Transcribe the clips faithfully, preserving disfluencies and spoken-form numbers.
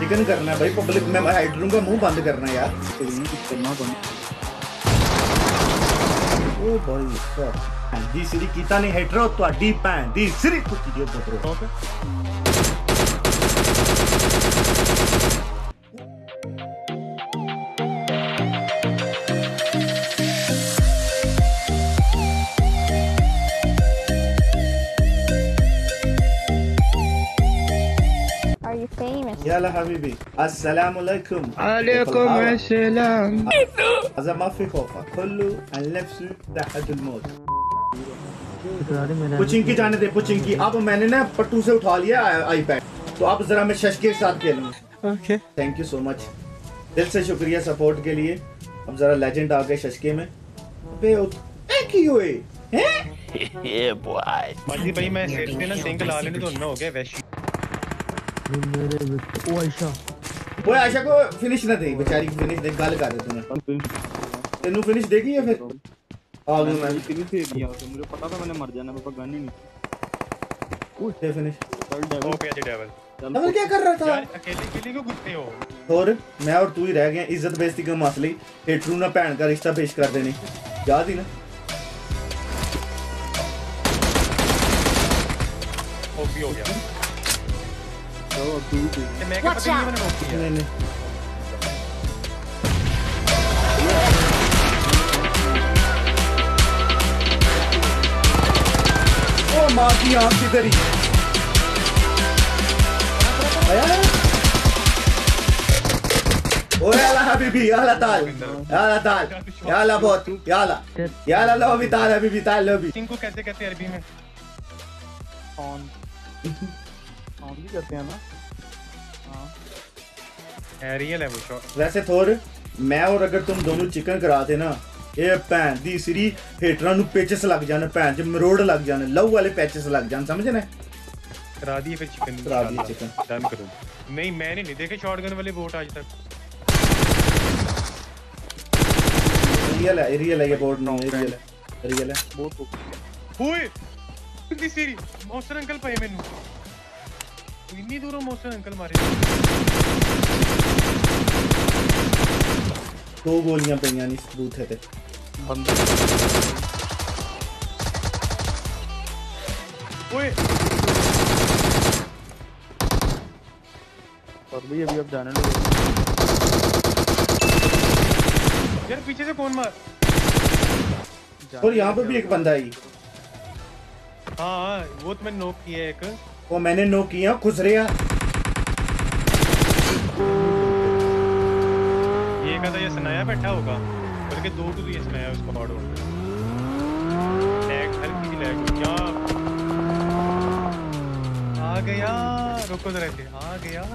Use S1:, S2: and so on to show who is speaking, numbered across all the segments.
S1: Chicken करना है भाई, पब्लिक में हाइड्रोन का मुंह बंद करना है यार।
S2: करना तो
S1: ओ भाई दी सिरी कीता नहीं हेटरो ਤੁਹਾਡੀ ਭੈਣ ਦੀ ਸਿਰੀ ਕੁੱਤੀ ਦੇ ਬੋਤਰੋ। Okay
S3: Are you famous?
S1: يلا حبيبي السلام عليكم.
S2: عليكم السلام.
S1: هذا ما في خوف كله عن نفسه تحت الموت. पुचिंकी जाने दे पुचिंकी। अब मैंने ना पट्टू से उठा लिया आईपैड, तो अब जरा मैं शश के साथ खेलूंगा।
S2: Okay
S1: thank you so much, दिल से शुक्रिया सपोर्ट के लिए। अब जरा लेजेंड आ गए शशके में। अबे एक ही हुए हैं ये बॉय।
S4: माजी भाई मैं सेट पे ना सिंक ला लेने तो ना हो गया वैशी।
S2: ओ आयशा
S1: वो आयशा को फिनिश ना दे, बेचारी को फिनिश दे। गल कर दे तूने, तेनू फिनिश देगी या फिर आ गया? मैं
S2: फिनिश दे दिया तो मुझे पता था मैंने मर जाना, पापा गन ही नहीं।
S1: उठ दे फिनिश।
S4: ओ पे जी डेविल
S1: डबल क्या कर रहा था
S4: यार? अकेले अकेले को गुस्से हो।
S1: और मैं और तू ही रह गए, इज्जत बेइज्जती का मसले। हेटरू ना भैन का रिश्ता पेश कर देने, याद ही ना।
S4: ओपी हो गया
S2: तो तू
S4: ते मैं क्या पता नहीं मैंने नोट किया।
S1: नहीं नहीं ओ माँ की आँख की तेरी आया। ओ याला हबीबी याला ताल याला ताल याला बहुत याला याला लो भी ताल हबीबी ताल लो भी।
S4: इनको कैसे कहते हैं अरबी में?
S2: ऑन ऑन भी करते हैं ना।
S4: हां रियल है वो शॉट।
S1: वैसे थोर मैं और अगर तुम दोनों चिकन कराते ना, ये भैन दी सिरी हेटरां नु पेचस लग जाने, भैन च मरोड़ लग जाने, लहू वाले पेचस लग जाने, समझे ना?
S4: करा दिए फिर चिकन
S1: करा दिए चिकन
S4: डन करो। नहीं मैंने नहीं देखे शॉटगन वाले बोट आज तक।
S1: रियल है रियल है ये बोर्ड नहीं रियल है रियल है
S2: बहुत
S4: ओए इतनी सीरी मौसर अंकल पे मेनू इतनी दूरों मौसर अंकल मारे।
S1: दो गोलियां पईयां नहीं सबूत है ते
S2: बंदे।
S4: ओए
S2: और भी अभी अब जाने लगे
S4: यार पीछे से कौन मार?
S1: और यहाँ पे भी एक बंदा है।
S4: हाँ वो तो मैंने नोक किया एक।
S1: वो मैंने नो किया खुश रहा।
S4: ये कहता ये सनाया बैठा होगा, बल्कि दो तो ये सनाया उसको पाड़ो। लैग हल्की सी लैग क्या आ गया? रुको जरा इसे आ गया।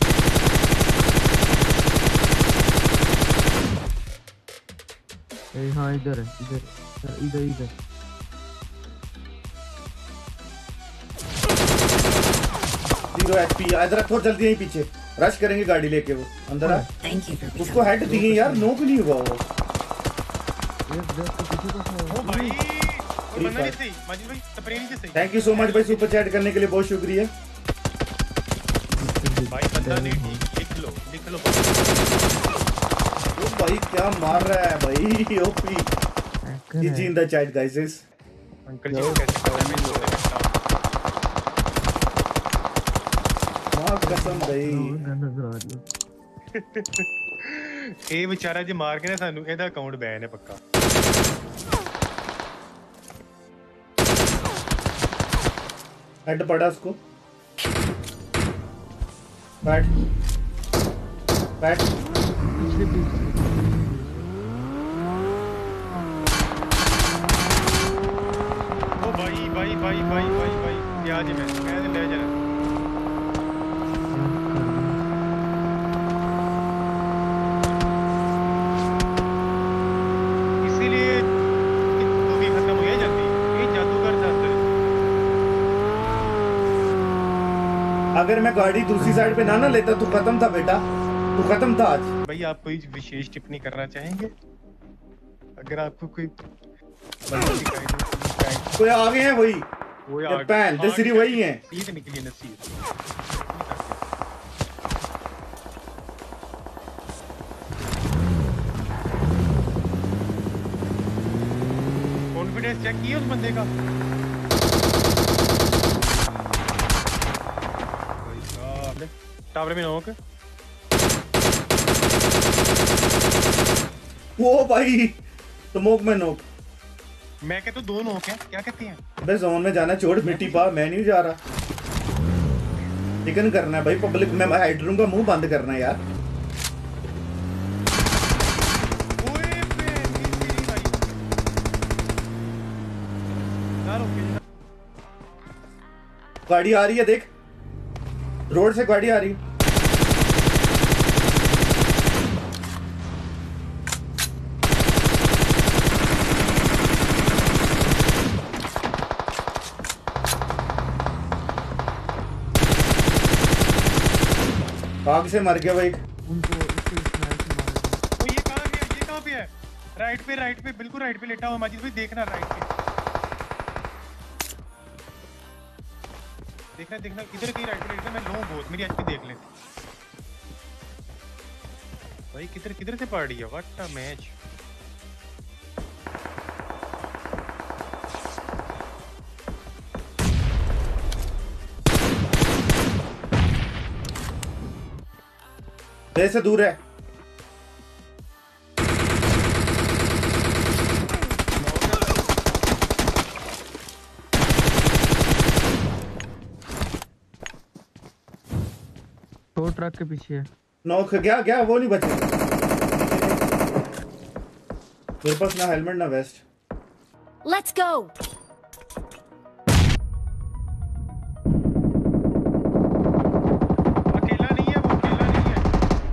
S2: ए हां इधर है इधर इधर इधर
S1: जीरो एचपी इधर रखो जल्दी यहीं पीछे रश करेंगे गाड़ी लेके। वो अंदर आ, उसको हेड दिए यार, नो भी नहीं हुआ वो।
S4: ओ भाई और बंदा नहीं सही माजिद भाई स्प्रेनी से सही।
S1: थैंक यू सो मच भाई सुपर चैट करने के लिए, बहुत शुक्रिया
S4: भाई बंदा नहीं ठीक लिख लो लिख लो।
S1: ओ भाई क्या मार रहा है भाई OP. Is in the chat guys.
S4: Uncle जी को कैसे पता मैं सोने बैठा
S1: मां कसम भाई।
S4: ਇਹ ਵਿਚਾਰਾ ਜੇ ਮਾਰ ਕੇ ਨਾ ਸਾਨੂੰ ਇਹਦਾ ਅਕਾਊਂਟ ਬੈਨ ਹੈ ਪੱਕਾ।
S1: हेड पड़ा उसको। बैठ बैठ
S4: ओ भाई भाई भाई भाई भाई भाई क्या जी मैं मैं ले जरा। इसीलिए तो भी खत्म हो गया जल्दी। ये जादूगर था अंदर।
S1: अगर मैं गाड़ी दूसरी साइड पे ना ना लेता तो खत्म था बेटा, तो खत्म था आज।
S4: भाई आप कोई विशेष टिप्पणी करना चाहेंगे? अगर आपको कोई
S1: कोई आ गए हैं वही
S4: वो
S1: पैन दसरी वही हैं।
S4: ये तो निकली नसीब। कॉन्फिडेंस चेक किया उस बंदे का। टावर में नॉक।
S1: वो भाई स्मोक में नॉक।
S4: मैं कहता हूँ दो नॉक हैं, क्या कहते हैं?
S1: अबे जोन में जाना छोड़ मिट्टी पा, मैं नहीं जा रहा। चिकन करना है भाई पब्लिक में, हाइड्रोन का मुंह बंद करना है यार।
S4: ओए पे तेरी भाई यार। ओके
S1: गाड़ी आ रही है देख, रोड से गाड़ी आ रही है। आग से मर गया भाई।
S2: उनको इसी स्नाइपर से मारा था।
S4: वो ये कहाँ पे है? ये कहाँ पे है? राइट पे, राइट पे, बिल्कुल राइट पे लेटा हुआ माजिद भाई, देखना राइट पे। देखना देखना इधर कहीं राइट पे लेटा, मैं लो बहुत, मेरी एचपी देख ले भाई। किधर किधर से पड़ रही है? What a match.
S1: से दूर है।
S2: तो ट्रक के पीछे है।
S1: नॉक गया गया, वो नहीं बचा। मेरे पास ना हेलमेट ना वेस्ट।
S5: Let's go.
S4: अकेला नहीं है वो, अकेला नहीं है।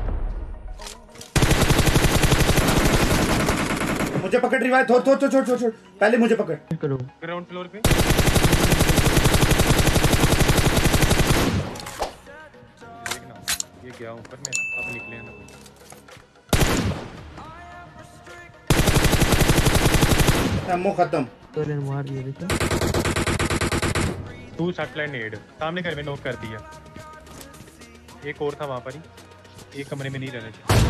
S1: मुझे पकड़ रही है, थोड़ थोड़ छोड़ छोड़ छोड़, पहले मुझे पकड़।
S2: करो
S4: ग्राउंड फ्लोर पे देखना, ये गया ऊपर में, अब निकले हैं ना।
S1: एमो खत्म।
S2: तो ले मार दिया देखा।
S4: टू सैटेलाइट नेड सामने घर में नॉक कर दिया। एक और था वहां पर ही, एक कमरे में नहीं रहना चाहिए।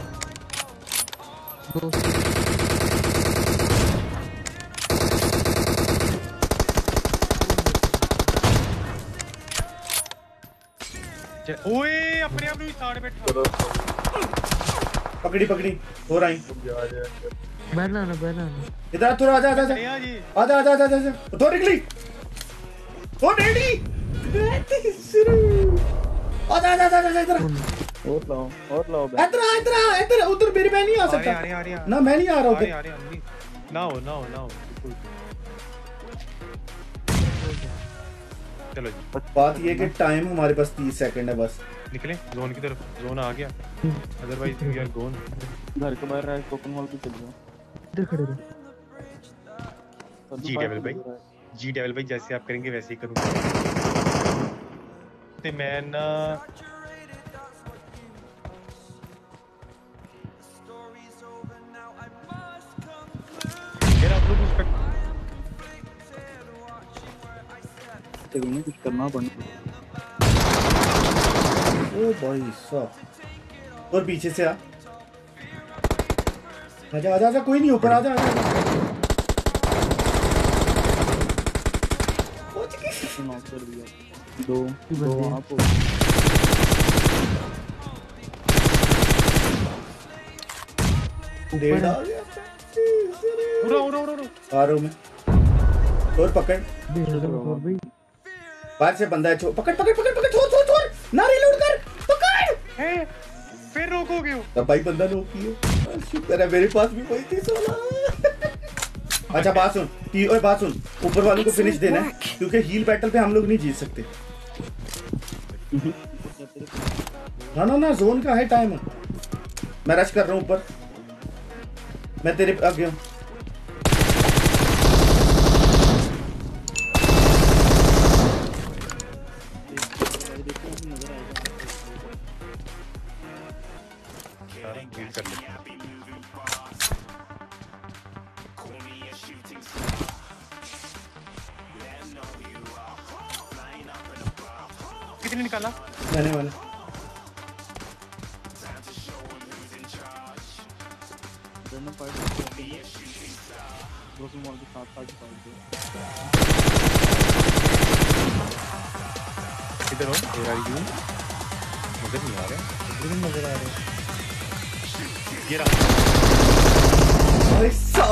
S2: दो
S4: ओए अपने आप में साड़ बैठा।
S1: पकड़ी पकड़ी हो रही।
S2: बैठना ना बैठना ना।
S1: इधर थोड़ा आजा आजा आजा
S4: अरे जी
S1: आजा आजा आजा आजा तो निकली। ओ रेडी आजा आजा आजा आजा इधर
S2: और लाओ और लाओ
S1: इधर आ, इधर आ, इधर उधर मेरे में नहीं आ
S4: आ रहे
S1: सकता।
S4: आ रहे आ रहे
S1: ना मैं नहीं आ रहा
S4: आ रहे
S1: उधर।
S4: आ रहे नहीं। ना हो ना हो ना हो बिल्कुल। चलो जी
S1: बात ये है कि टाइम हमारे पास तीस सेकंड है बस।
S4: निकले जोन की तरफ। जोन आ गया, अदरवाइज वी आर गोन।
S2: घर के बाहर रहा टोकन वॉल पे चल जाओ। इधर खड़े रहो।
S4: जी डेविल भाई, जी डेविल भाई जैसे आप करेंगे वैसे ही करूंगा। ते मैं ना यार आप लोग उस पर
S2: तो कुछ करना पड़ना।
S1: ओ भाई साहब, और पीछे से आ। आजा आजा आजा, कोई नहीं ऊपर आजा आजा।
S2: नॉक कर दिया। दो दो आप
S1: डेढ़ आ गया।
S4: उड़ा उड़ा उड़ा उड़ा।
S1: आ रहा हूँ मैं। और पकड़,
S2: और भाई
S1: बाहर से बंदा है। छो पकड़ पकड़ पकड़ पकड़, छोड़ छोड़ छोड़, ना रिलोड कर, पकड़।
S4: ए फिर रोकोगे हो?
S1: तब भाई बंदा नो किए। शुक्र है मेरे पास भी वही थी सोला। अच्छा बात सुन, टी ओए बात सुन, ऊपर वालों को फिनिश देना है क्योंकि हील बैटल पे हम लोग नहीं जीत सकते। ना ना ना, जोन का है टाइम। मैं रश कर रहा हूँ ऊपर। मैं तेरे आगे हूँ।
S4: डील कर ले। कितने निकाला?
S1: मैंने मैंने
S2: ब्रोकन वॉल के साथ साथ फाइट है।
S4: इधर हो, where are you? नजर नहीं आ रहे, इधर नहीं नजर आ रहे। ये रहा।
S1: ऐसा।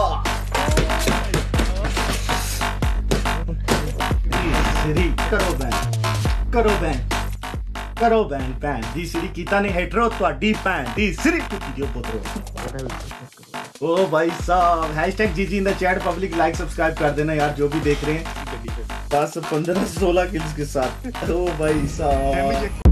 S1: सीरी करो बैन, करो बैन, करो बैन बैन दी सीरी कीता ने हेटरो ਤੁਹਾਡੀ ਭੈਣ ਦੀ ਸਿਰੀ ਟੁੱਟੀ ਦਿਓ ਪੁੱਤਰੋ। ओ भाई साहब hashtag GG in the chat public like subscribe कर देना यार जो भी देख रहे हैं। दस पंद्रह सोलह किल्स के साथ। ओ भाई साहब